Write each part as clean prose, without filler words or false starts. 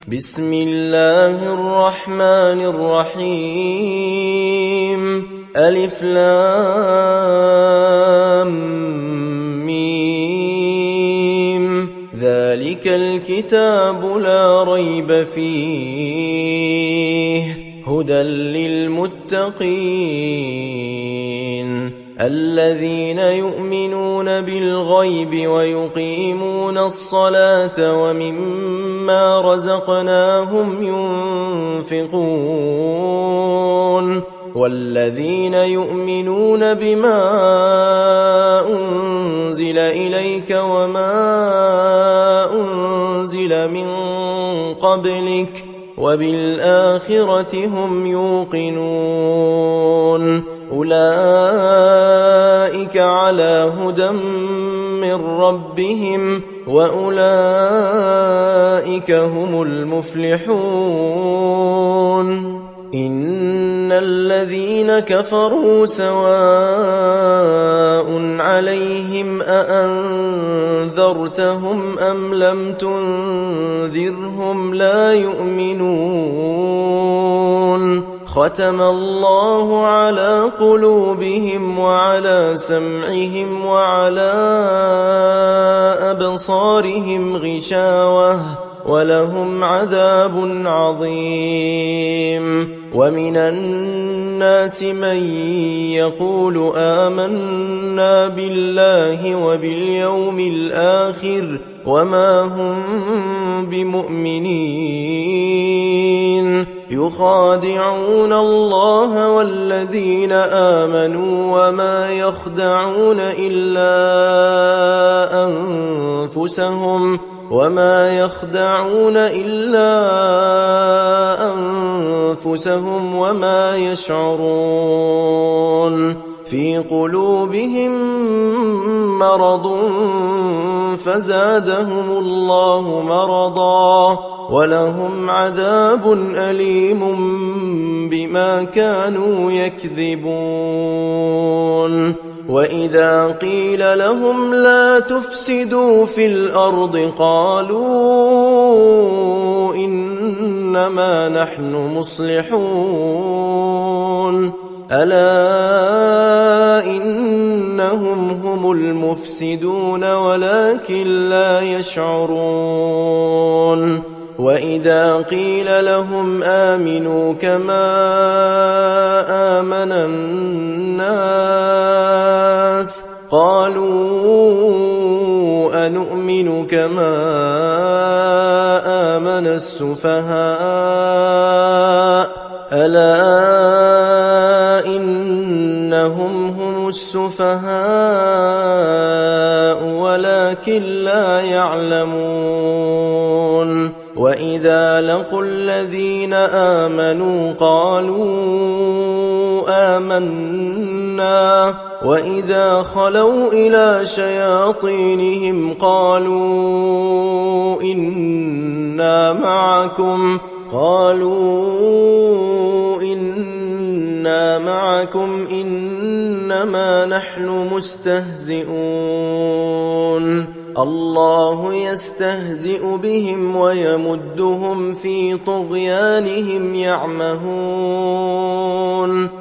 بسم الله الرحمن الرحيم ألف لام ميم ذلك الكتاب لا ريب فيه هدى للمتقين الذين يؤمنون بالغيب ويقيمون الصلاة ومما رزقناهم ينفقون والذين يؤمنون بما أنزل إليك وما أنزل من قبلك وبالآخرة هم يوقنون أولئك على هدى من ربهم وأولئك هم المفلحون إن الذين كفروا سواء عليهم أأنذرتهم أم لم تنذرهم لا يؤمنون ختم الله على قلوبهم وعلى سمعهم وعلى أبصارهم غشاوة ولهم عذاب عظيم ومن الناس من يقول آمنا بالله وباليوم الآخر وما هم بمؤمنين يخادعون الله والذين آمنوا وما يخدعون إلا أنفسهم وما يشعرون في قلوبهم مرض فزادهم الله مرضا ولهم عذاب أليم بما كانوا يكذبون وإذا قيل لهم لا تفسدوا في الأرض قالوا إنما نحن مصلحون ألا إنهم هم المفسدون ولكن لا يشعرون وإذا قيل لهم آمنوا كما آمن الناس قالوا أنؤمن كما آمن السفهاء ألا إنهم هم السفهاء ولكن لا يعلمون وإذا لقوا الذين آمنوا قالوا آمنا وإذا خلوا إلى شياطينهم قالوا إنا معكم إنما نحن مستهزئون الله يستهزئ بهم ويمدهم في طغيانهم يعمهون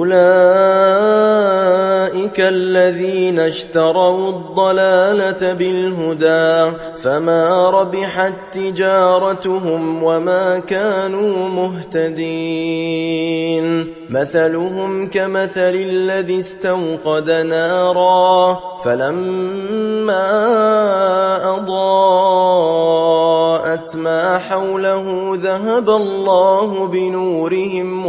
أولئك الذين اشتروا الضلالة بالهدى فما ربحت تجارتهم وما كانوا مهتدين مثلهم كمثل الذي استوقد نارا فلما أضاءت ما حوله ذهب الله بنورهم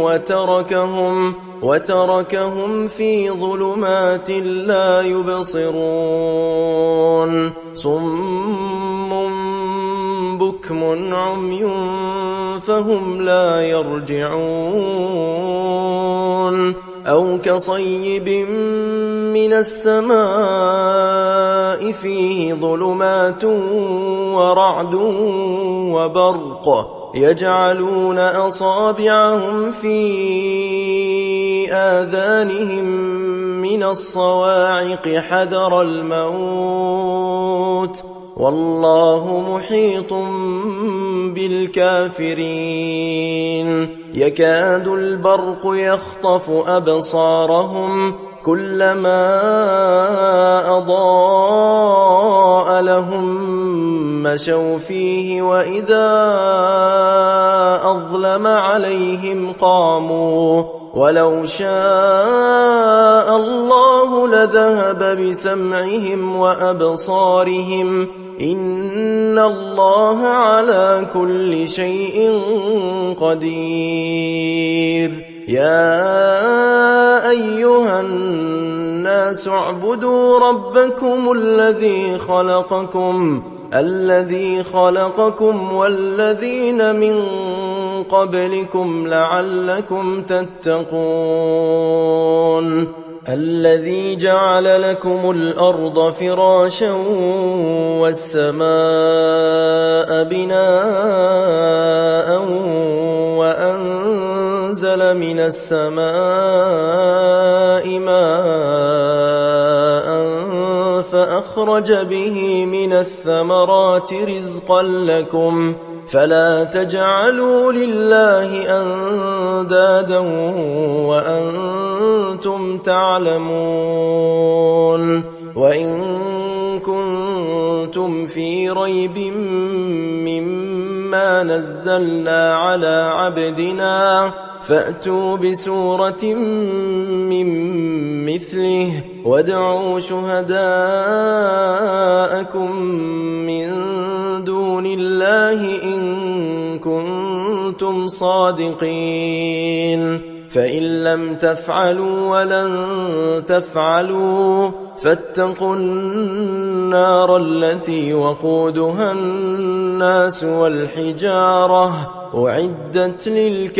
وتركهم في ظلمات لا يبصرون صم بكم عمي فهم لا يرجعون أو كصيب من السماء فيه ظلمات ورعد وبرق يجعلون أصابعهم في آذانهم من الصواعق حذر الموت والله محيط بالكافرين يكاد البرق يخطف أبصارهم كلما أضاء لهم مشوا فيه وإذا أظلم عليهم قاموا ولو شاء الله لذهب بسمعهم وأبصارهم إن الله على كل شيء قدير يا أيها الناس اعبدوا ربكم الذي خلقكم والذين من قبلكم لعلكم تتقون الذي جعل لكم الأرض فراشا والسماء بناء وأنزل من السماء ماء فأخرج به من الثمرات رزقا لكم فلا تجعلوا لله أندادا وأنتم تعلمون وإن كنتم في ريب مما نزلنا على عبدنا فأتوا بسورة من مثله وادعوا شهداءكم من دون الله إن كنتم صادقين فإن لم تفعلوا ولن تفعلوا فاتقوا النار التي وقودها الناس والحجارة أعدت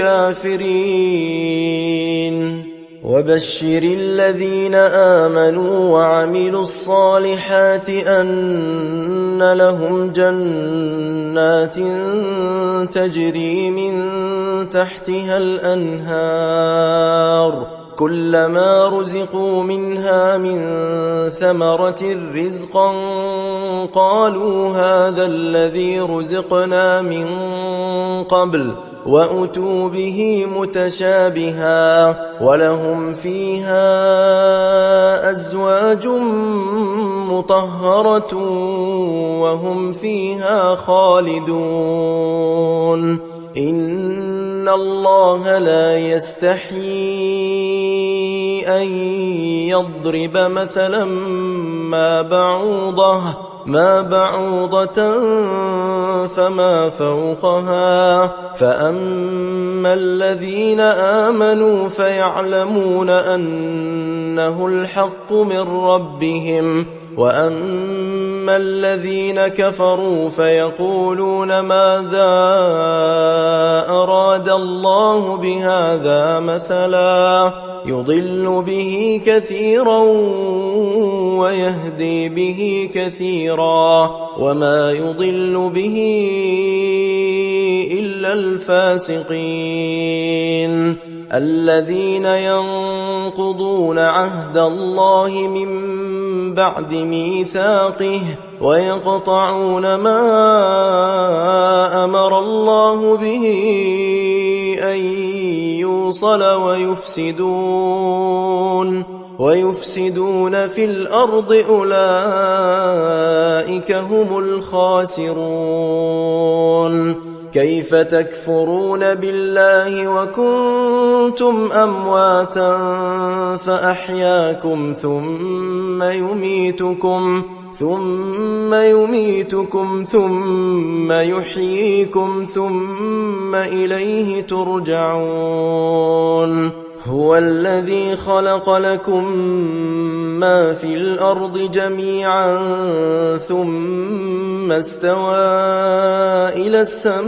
للكافرين وبشر الذين آمنوا وعملوا الصالحات أن لهم جنات تجري من تحتها الأنهار كلما رزقوا منها من ثمرة رزقا قالوا هذا الذي رزقنا من قبل وأتوا به متشابها ولهم فيها أزواج مطهرة وهم فيها خالدون إن الله لا يستحيي أن يضرب مثلا ما بعوضة فما فوقها فأما الذين آمنوا فيعلمون أنه الحق من ربهم وأما الذين كفروا فيقولون ماذا أراد الله بهذا مثلا يضل به كثيرا ويهدي به كثيرا وما يضل به إلا الفاسقين الذين ينقضون عهد الله من بعد ميثاقه ويقطعون ما أمر الله به أن يوصل ويفسدون في الأرض أولئك هم الخاسرون كيف تكفرون بالله وكنتم أمواتا فأحياكم ثم يميتكم ثم يحييكم ثم إليه ترجعون هو الذي خلق لكم ما في الأرض جميعا ثم استوى إلى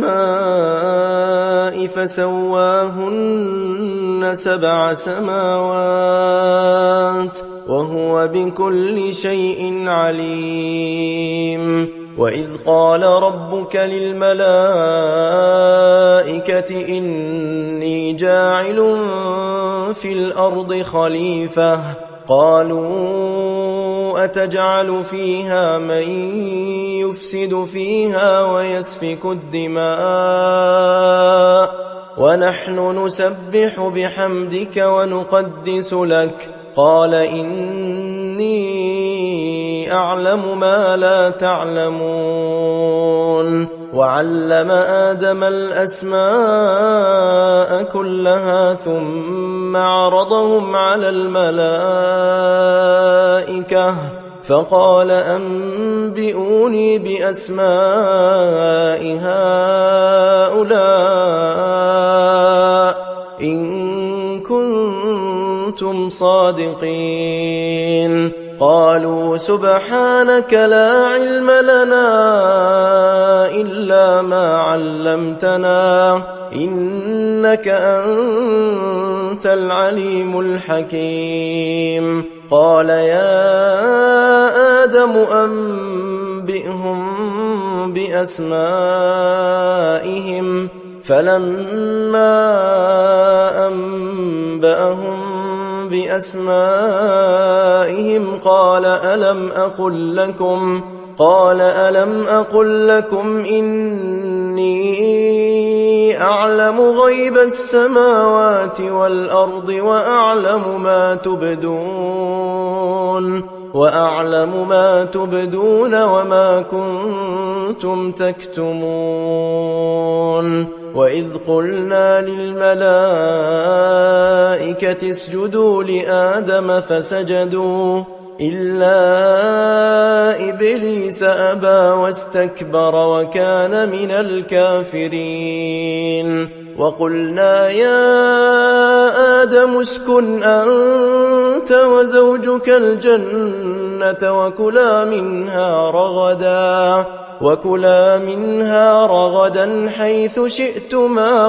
السماء فسواهن 7 سماوات وهو بكل شيء عليم وإذ قال ربك للملائكة إني جاعل في الأرض خليفة قالوا أتجعل فيها من يفسد فيها ويسفك الدماء ونحن نسبح بحمدك ونقدس لك. قال إني أعلم ما لا تعلمون. وعلم آدم الأسماء كلها ثم عرضهم على الملائكة فقال أنبئوني بأسماء هؤلاء إن كنتم صادقين. قالوا سبحانك لا علم لنا إلا ما علمتنا إنك أنت العليم الحكيم. قال يا آدم أنبئهم بأسمائهم فلما أنبأهم بأسمائهم قال ألم أقل لكم إني أعلم غيب السماوات والأرض وأعلم ما تبدون وما كنتم تكتمون. وإذ قلنا للملائكة اسجدوا لآدم فسجدوا إلا إبليس أبى واستكبر وكان من الكافرين. وقلنا يا آدم اسكن أنت وزوجك الجنة وكلا منها رغدا حيث شئتما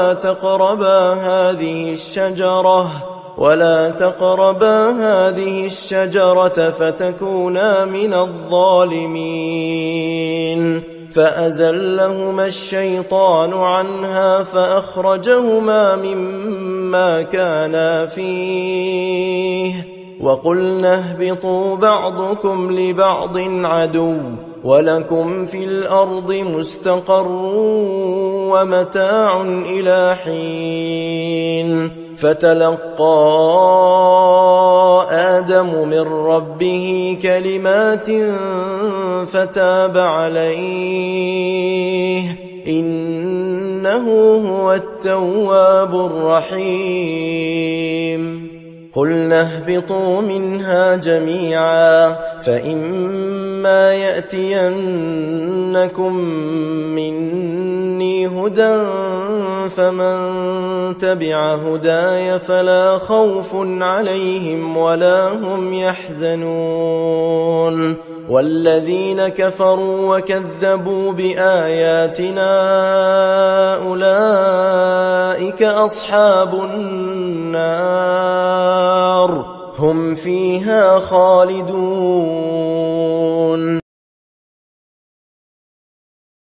ولا تقربا هذه الشجرة فتكونا من الظالمين. فأزلهما الشيطان عنها فأخرجهما مما كانا فيه وقلنا اهبطوا بعضكم لبعض عدو ولكم في الأرض مستقر ومتاع إلى حين. فتلقى آدم من ربه كلمات فتاب عليه إنه هو التواب الرحيم. قلنا اهبطوا منها جميعا فإما يأتينكم مني هدى فمن تبع هداي فلا خوف عليهم ولا هم يحزنون. والذين كفروا وكذبوا بآياتنا أولئك أصحاب النار هم فيها خالدون.